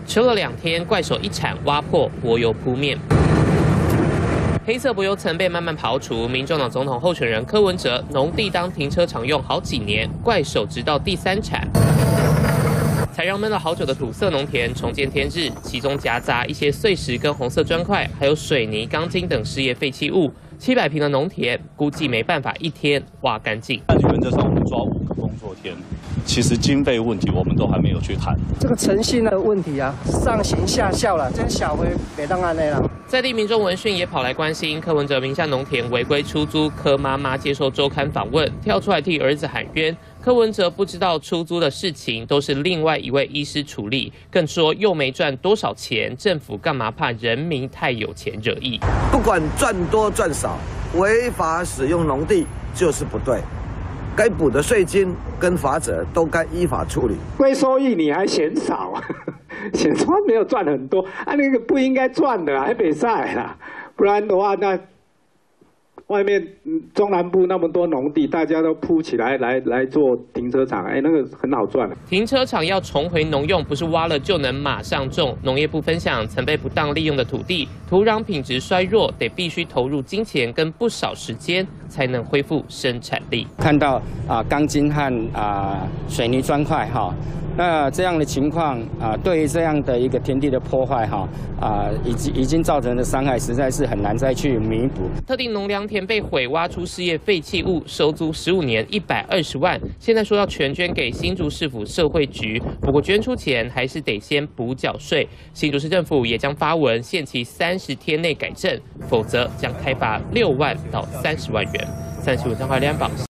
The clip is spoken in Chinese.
吃了2天，怪手一铲挖破，柏油扑面。黑色柏油层被慢慢刨除，民众党总统候选人柯文哲农地当停车场用好几年，怪手直到第3铲，才让闷了好久的土色农田重见天日，其中夹杂一些碎石跟红色砖块，还有水泥、钢筋等事业废弃物。700坪的农田，估计没办法1天挖干净。 但原则上我们抓5个工作天，其实经费问题我们都还没有去谈。 这个诚信的问题啊，上行下效了，这小回别当案内了。 在地民众闻讯也跑来关心柯文哲名下农田违规出租，柯妈妈接受周刊访问，跳出来替儿子喊冤。柯文哲不知道出租的事情都是另外一位医师处理，更说又没赚多少钱，政府干嘛怕人民太有钱惹意？ 不管赚多赚少，违法使用农地就是不对，该补的税金跟罚则都该依法处理。 归收益你还嫌少，嫌他没有赚很多啊，那个不应该赚的还比赛啦，不然的话那。外面中南部那么多农地，大家都铺起来来做停车场，那个很好赚的。 停车场要重回农用，不是挖了就能马上种。农业部分享，曾被不当利用的土地，土壤品质衰弱，得必须投入金钱跟不少时间，才能恢复生产力。 看到钢筋和水泥砖块哈。那这样的情况对于这样的一个田地的破坏已经造成的伤害，实在是很难再去弥补。 特定农粮田被毁，挖出事业废弃物，收租15年120万，现在说要全捐给新竹市府社会局，不过捐出钱还是得先补缴税。新竹市政府也将发文限期30天内改正，否则将开罚6万到30万元。3新闻张华联播。